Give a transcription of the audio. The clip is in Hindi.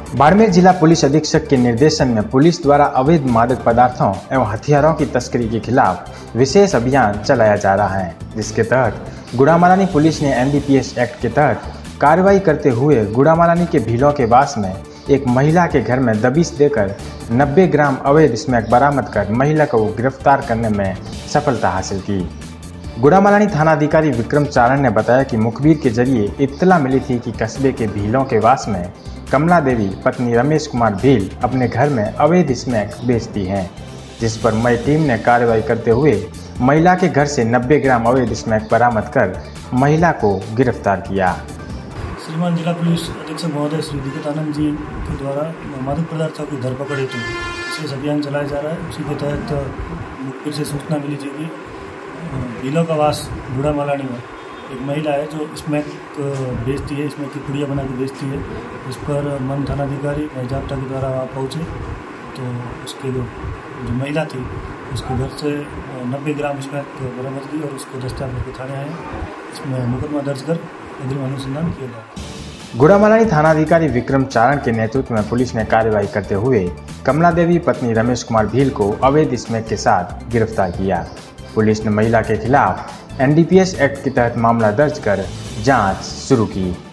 बाड़मेर जिला पुलिस अधीक्षक के निर्देशन में पुलिस द्वारा अवैध मादक पदार्थों एवं हथियारों की तस्करी के खिलाफ विशेष अभियान चलाया जा रहा है, जिसके तहत गुड़ामालानी पुलिस ने एनडीपीएस एक्ट के तहत कार्रवाई करते हुए गुड़ामालानी के भीलों के वास में एक महिला के घर में दबिश देकर 90 ग्राम अवैध स्मैक बरामद कर महिला को गिरफ्तार करने में सफलता हासिल की। गुड़ामालानी थानाधिकारी विक्रम चारण ने बताया कि मुखबिर के जरिए इत्तला मिली थी कि कस्बे के भीलों के वास में कमला देवी पत्नी रमेश कुमार भील अपने घर में अवैध स्मैक बेचती हैं, जिस पर मई टीम ने कार्रवाई करते हुए महिला के घर से 90 ग्राम अवैध स्मैक बरामद कर महिला को गिरफ्तार किया। श्रीमान जिला पुलिस अधीक्षक महोदय श्री दिगत आनंद जी के द्वारा मादक पदार्थों की धरपकड़ हेतु विशेष अभियान चलाया जा रहा है। उसी के तहत मुखबिर से सूचना मिली थी कि भीलों का वास गुड़ामालानी में एक महिला है जो स्मैक बेचती है, स्मैक की पुड़िया बना के बेचती है। इस पर मन थानाधिकारी जाप्ता के द्वारा वहाँ पहुँचे तो उसके जो महिला थी उसके घर से 90 ग्राम स्मैक बरामद की और उसको दस्तावेज करके थाने आए। इसमें मुकदमा दर्ज कर अग्रिम अनुसंधान किया गया। गुड़ामालानी थानाधिकारी विक्रम चारण के नेतृत्व में पुलिस ने कार्रवाई करते हुए कमला देवी पत्नी रमेश कुमार भील को अवैध स्मैक के साथ गिरफ्तार किया। पुलिस ने महिला के खिलाफ एनडीपीएस एक्ट के तहत मामला दर्ज कर जांच शुरू की।